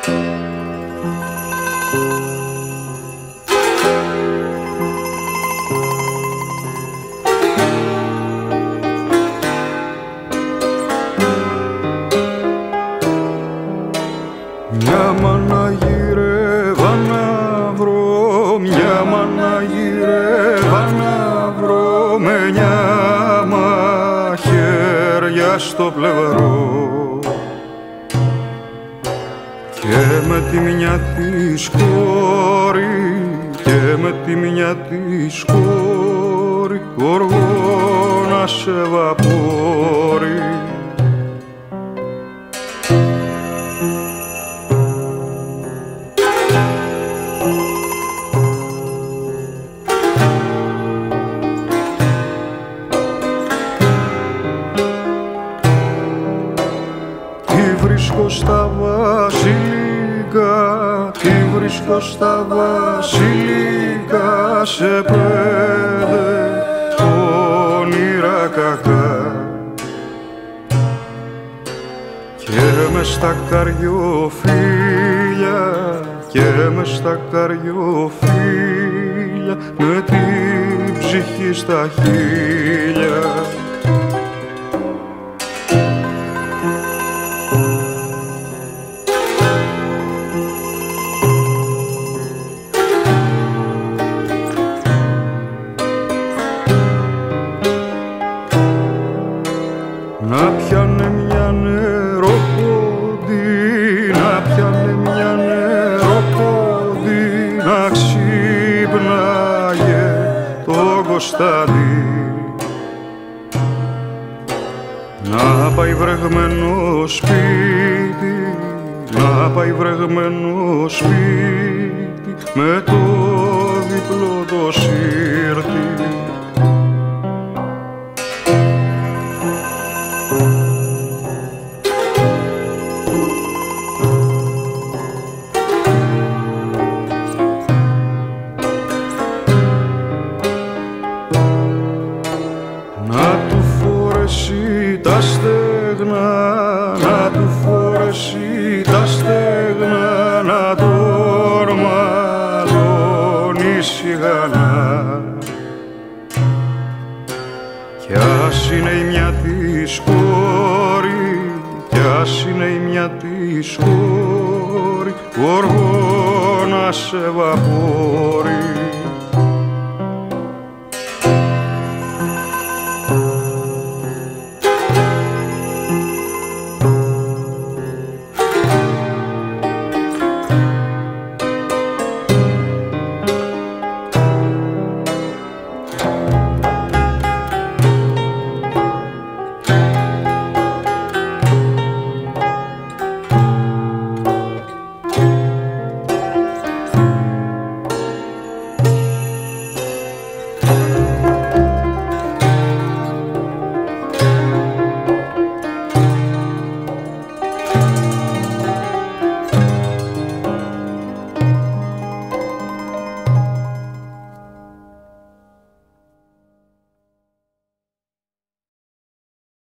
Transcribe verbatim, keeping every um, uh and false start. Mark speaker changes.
Speaker 1: Μια μάνα γύρευα να βρω, μια μάνα γύρευα να βρω, με μια μαχαίρια στο πλευρό και με τη μια της κόρη, και με τη μια της κόρη γοργόνα σε βαπόρι. Τι βρίσκω στα βασιλικά, τι βρίσκω στα βασιλικά, σε πέντε όνειρα κακά και μες στα καριοφύλια, και μες στα καριοφύλια, με την ψυχή στα χείλια. Να πιάνε μια νεροπόντι, να πιάνε μια νεροπόντι, να ξύπναγε το Κωνσταντί, να πάει βρεγμένο σπίτι, να πάει βρεγμένο σπίτι, με το διπλό το σύρτη. Να του φορέσει τα στέγνα, να του φορέσει τα στέγνα, να τον μαλώνει σιγανά. Κι ας είναι η μια της κόρη, κι ας είναι η μια της κόρη, γοργόνα σε βαπόρι.